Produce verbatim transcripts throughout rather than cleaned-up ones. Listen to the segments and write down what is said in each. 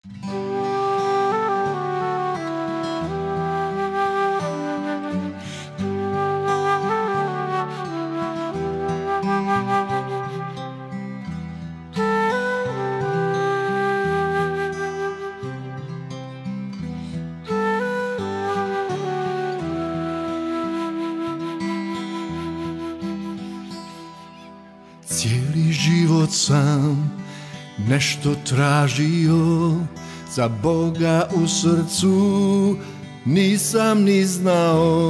Cijeli život sam nešto tražio, za Boga u srcu nisam ni znao.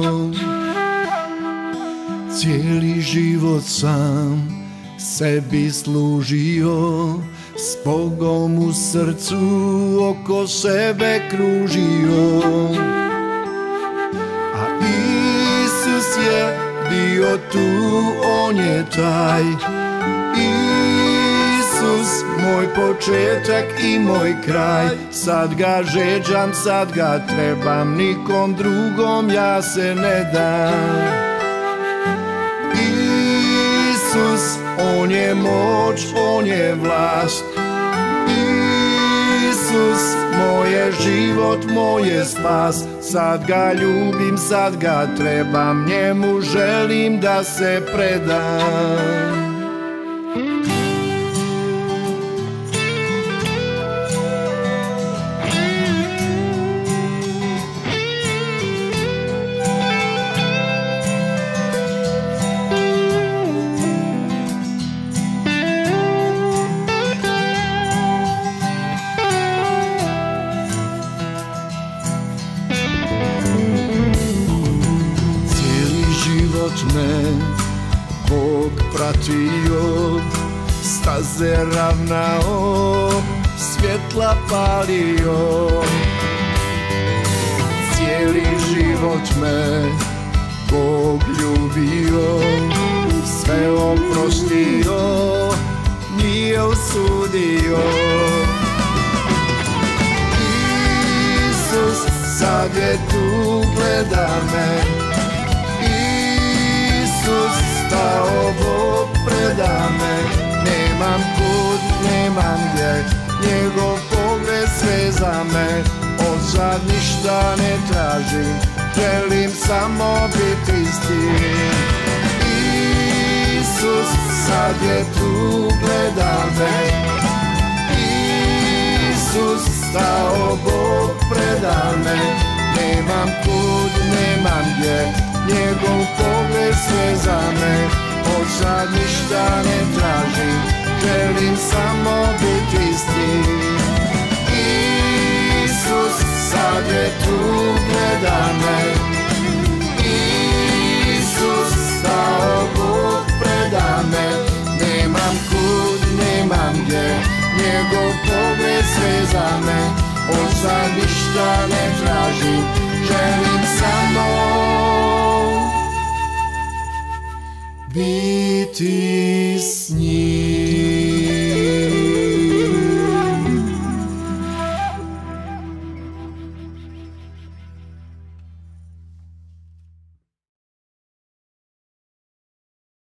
Cijeli život sam sebi služio, s Bogom u srcu oko sebe kružio. A Isus je bio tu, on je taj Isus, moj početak i moj kraj. Sad ga žeđam, sad ga trebam, nikom drugom ja se ne dam. Isus, on je moć, on je vlast. Isus, moj je život, moj je spas. Sad ga ljubim, sad ga trebam, njemu želim da se predam. Me Bog pratio, staze ravnao, svjetla palio. Cijeli život me Bog ljubio, sve oprostio, nije osudio. Isus sad je tu, gleda me. Stao Bog preda me, nemam kud, nemam gdje, njegov pogled sve za me. Od sad ništa ne tražim, želim samo biti s tim. Isus sad je tu, gleda me. Isus stao Bog preda me, nemam kud, nemam gdje, njegov pogled sve za me. Od sad ništa ne tražim, želim samo biti s tim. Isus sad je tu, gleda me.